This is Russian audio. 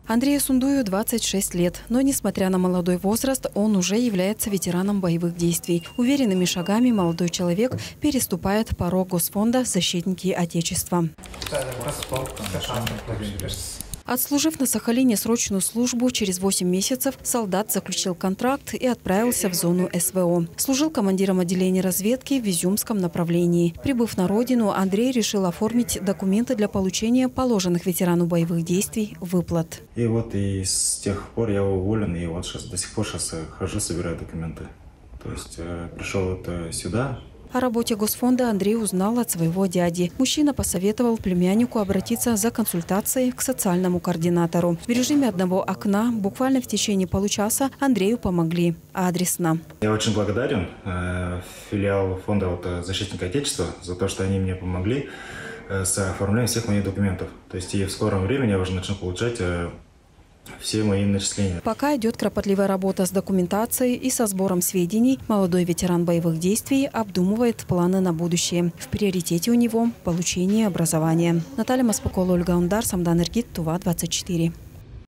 Андрею Сундую 26 лет, но несмотря на молодой возраст, он уже является ветераном боевых действий. Уверенными шагами молодой человек переступает порог Госфонда «Защитники Отечества». Отслужив на Сахалине срочную службу, через 8 месяцев солдат заключил контракт и отправился в зону СВО. Служил командиром отделения разведки в Изюмском направлении. Прибыв на родину, Андрей решил оформить документы для получения положенных ветерану боевых действий выплат. И с тех пор я уволен, и вот до сих пор хожу, собираю документы. То есть пришел сюда. О работе Госфонда Андрей узнал от своего дяди. Мужчина посоветовал племяннику обратиться за консультацией к социальному координатору. В режиме одного окна буквально в течение получаса Андрею помогли адресно. Я очень благодарен филиалу фонда «Защитники Отечества» за то, что они мне помогли с оформлением всех моих документов. То есть и в скором времени я уже начну получать все мои начисления. Пока идет кропотливая работа с документацией и со сбором сведений, молодой ветеран боевых действий обдумывает планы на будущее. В приоритете у него получение образования. Наталья Маспакова, Ольга Ундар, Самдан Иргит, Тува 24.